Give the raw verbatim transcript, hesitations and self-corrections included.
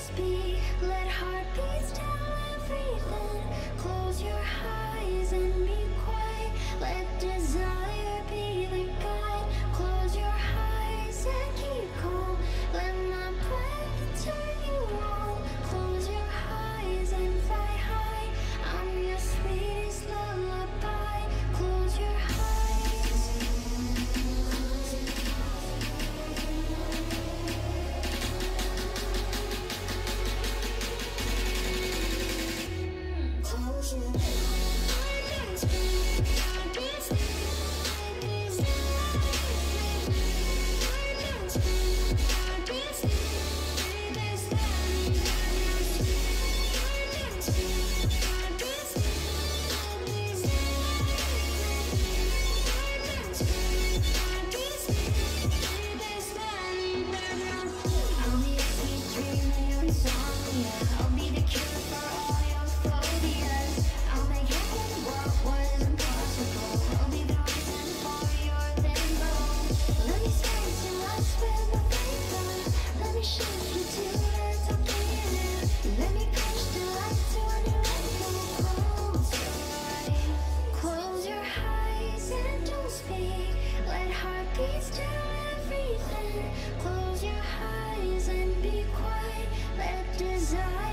speak, let heartbeats tell everything. Close your eyes and be quiet, let desire be the guide. Close your eyes and keep calm, let my breath turn you on. Close your eyes and fly high, I'm your sweetest lullaby. Close your eyes. Close your eyes. I'll be the cure for all your phobias. I'll make happen what was impossible. I'll be the reason for your limbo. Let me space your life with a vapor. Let me shift you to the top planet. Let me push the light to a new level. Close your eyes, close your eyes and don't speak. Let heartbeats tell everything. Close your eyes and be quiet. Let desire